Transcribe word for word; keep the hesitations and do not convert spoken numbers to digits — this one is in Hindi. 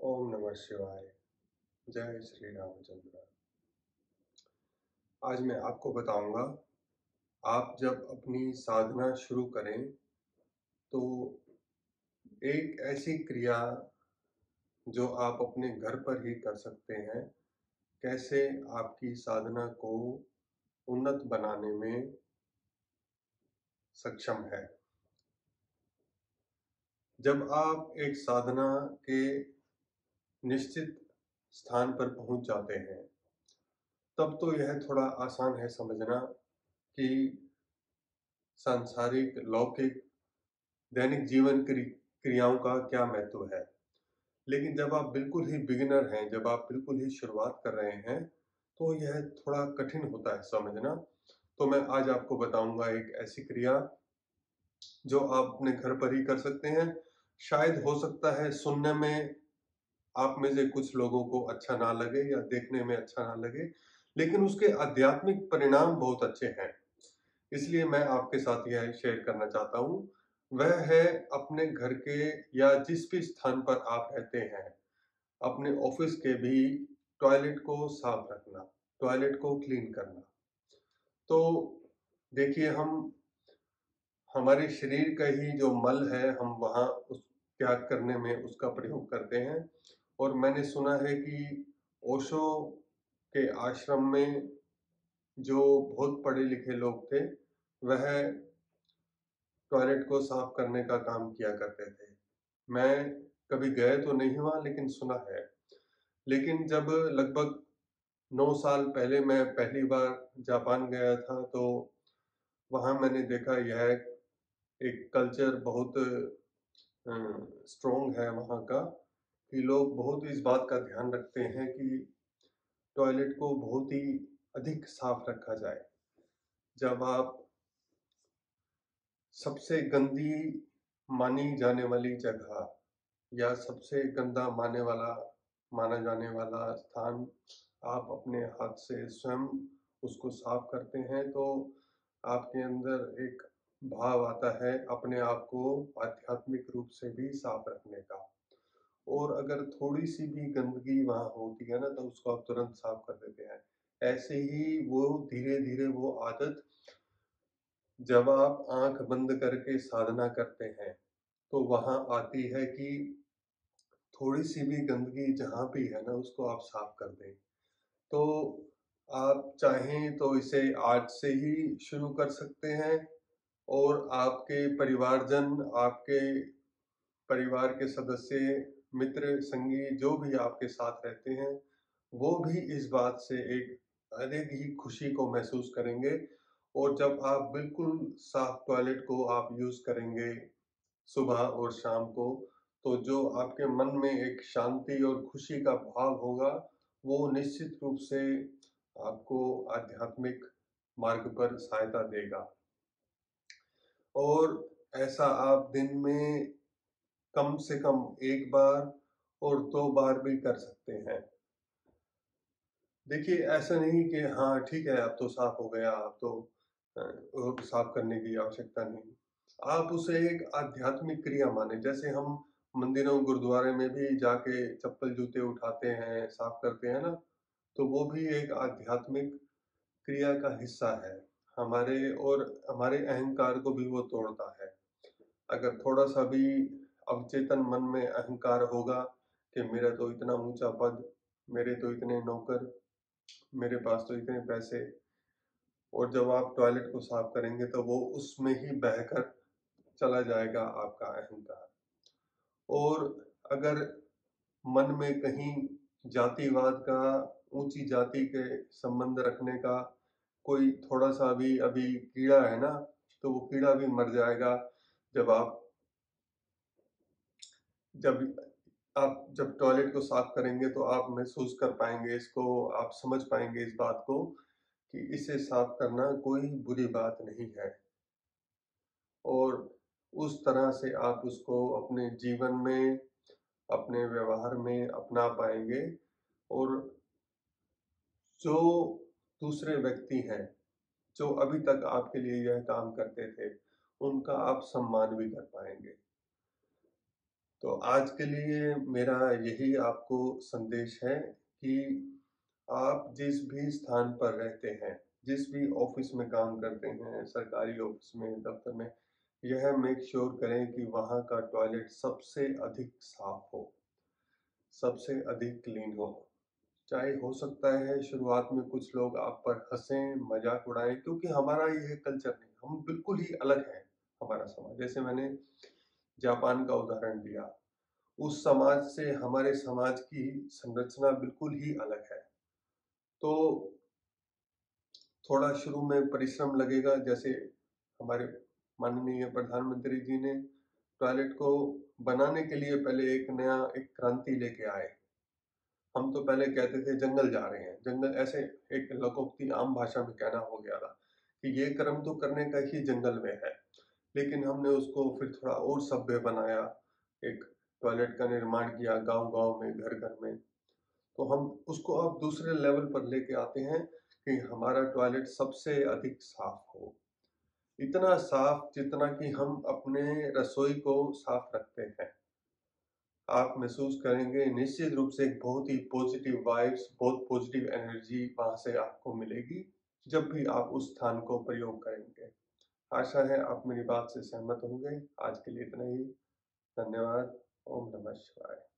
ओम नमः शिवाय। जय श्री रामचंद्र। आज मैं आपको बताऊंगा, आप जब अपनी साधना शुरू करें तो एक ऐसी क्रिया जो आप अपने घर पर ही कर सकते हैं, कैसे आपकी साधना को उन्नत बनाने में सक्षम है। जब आप एक साधना के निश्चित स्थान पर पहुंच जाते हैं, तब तो यह थोड़ा आसान है समझना कि सांसारिक, लौकिक, दैनिक जीवन क्रि क्रियाओं का क्या महत्व है। लेकिन जब आप बिल्कुल ही बिगिनर हैं, जब आप बिल्कुल ही शुरुआत कर रहे हैं, तो यह थोड़ा कठिन होता है समझना। तो मैं आज आपको बताऊंगा एक ऐसी क्रिया जो आप अपने घर पर ही कर सकते हैं। शायद हो सकता है सुनने में आप में से कुछ लोगों को अच्छा ना लगे या देखने में अच्छा ना लगे, लेकिन उसके आध्यात्मिक परिणाम बहुत अच्छे हैं। इसलिए मैं आपके साथ यह शेयर करना चाहता हूँ। वह है अपने घर के या जिस भी स्थान पर आप रहते हैं, अपने ऑफिस के भी टॉयलेट को साफ रखना, टॉयलेट को क्लीन करना। तो देखिए, हम हमारे शरीर का ही जो मल है, हम वहाँ उस त्याग करने में उसका प्रयोग करते हैं। और मैंने सुना है कि ओशो के आश्रम में जो बहुत पढ़े लिखे लोग थे, वह टॉयलेट को साफ करने का काम किया करते थे। मैं कभी गए तो नहीं हुआ, लेकिन सुना है। लेकिन जब लगभग नौ साल पहले मैं पहली बार जापान गया था, तो वहाँ मैंने देखा यह एक कल्चर बहुत स्ट्रॉन्ग है वहाँ का, कि लोग बहुत इस बात का ध्यान रखते हैं कि टॉयलेट को बहुत ही अधिक साफ रखा जाए। जब आप सबसे गंदी मानी जाने वाली जगह या सबसे गंदा माने वाला माना जाने वाला स्थान आप अपने हाथ से स्वयं उसको साफ करते हैं, तो आपके अंदर एक भाव आता है अपने आप को आध्यात्मिक रूप से भी साफ रखने का। और अगर थोड़ी सी भी गंदगी वहाँ होती है ना, तो उसको आप तुरंत साफ कर देते हैं। ऐसे ही वो धीरे धीरे वो आदत, जब आप आंख बंद करके साधना करते हैं, तो वहां आती है कि थोड़ी सी भी गंदगी जहां भी है ना, उसको आप साफ कर दें। तो आप चाहें तो इसे आज से ही शुरू कर सकते हैं। और आपके परिवारजन, आपके परिवार के सदस्य, मित्र, संगी जो भी आपके साथ रहते हैं, वो भी इस बात से एक अलग ही खुशी को महसूस करेंगे। और जब आप बिल्कुल साफ टॉयलेट को आप यूज करेंगे सुबह और शाम को, तो जो आपके मन में एक शांति और खुशी का भाव होगा, वो निश्चित रूप से आपको आध्यात्मिक मार्ग पर सहायता देगा। और ऐसा आप दिन में कम से कम एक बार और दो बार भी कर सकते हैं। देखिए, ऐसा नहीं कि हाँ ठीक है, अब तो साफ हो गया, अब तो अ, और साफ करने की आवश्यकता नहीं। आप उसे एक आध्यात्मिक क्रिया माने। जैसे हम मंदिरों, गुरुद्वारे में भी जाके चप्पल जूते उठाते हैं, साफ करते हैं ना, तो वो भी एक आध्यात्मिक क्रिया का हिस्सा है हमारे। और हमारे अहंकार को भी वो तोड़ता है। अगर थोड़ा सा भी अवचेतन मन में अहंकार होगा कि मेरा तो इतना ऊंचा पद, मेरे तो इतने नौकर, मेरे पास तो इतने पैसे, और जब आप टॉयलेट को साफ करेंगे तो वो उसमें ही बहकर चला जाएगा आपका अहंकार। और अगर मन में कहीं जातिवाद का, ऊंची जाति के संबंध रखने का कोई थोड़ा सा भी अभी कीड़ा है ना, तो वो कीड़ा भी मर जाएगा। जब आप जब आप जब टॉयलेट को साफ करेंगे, तो आप महसूस कर पाएंगे इसको, आप समझ पाएंगे इस बात को कि इसे साफ करना कोई बुरी बात नहीं है। और उस तरह से आप उसको अपने जीवन में, अपने व्यवहार में अपना पाएंगे। और जो दूसरे व्यक्ति हैं, जो अभी तक आपके लिए यह काम करते थे, उनका आप सम्मान भी कर पाएंगे। तो आज के लिए मेरा यही आपको संदेश है कि आप जिस भी स्थान पर रहते हैं, जिस भी ऑफिस में काम करते हैं, सरकारी ऑफिस में, दफ्तर में, यह मेक श्योर करें कि वहाँ का टॉयलेट सबसे अधिक साफ हो, सबसे अधिक क्लीन हो। चाहे हो सकता है शुरुआत में कुछ लोग आप पर हंसें, मजाक उड़ाएं, क्योंकि हमारा ये कल्चर नहीं, हम बिल्कुल ही अलग हैं। हमारा समाज, जैसे मैंने जापान का उदाहरण दिया, उस समाज से हमारे समाज की संरचना बिल्कुल ही अलग है। तो थोड़ा शुरू में परिश्रम लगेगा, जैसे हमारे माननीय प्रधानमंत्री जी ने टॉयलेट को बनाने के लिए पहले एक नया एक क्रांति लेके आए। हम तो पहले कहते थे जंगल जा रहे हैं, जंगल ऐसे एक लोकोक्ति आम भाषा में कहना हो गया था कि ये कर्म तो करने का ही जंगल में है। लेकिन हमने उसको फिर थोड़ा और सभ्य बनाया, एक टॉयलेट का निर्माण किया गांव-गांव में, घर-घर में। तो हम उसको अब दूसरे लेवल पर लेके आते हैं कि हमारा टॉयलेट सबसे अधिक साफ हो। इतना साफ जितना कि हम अपने रसोई को साफ रखते हैं। आप महसूस करेंगे निश्चित रूप से एक बहुत ही पॉजिटिव वाइब्स, बहुत पॉजिटिव एनर्जी वहाँ से आपको मिलेगी, जब भी आप उस स्थान को प्रयोग करेंगे। आशा है आप मेरी बात से सहमत होंगे। आज के लिए इतना ही। धन्यवाद। ओम नमः शिवाय।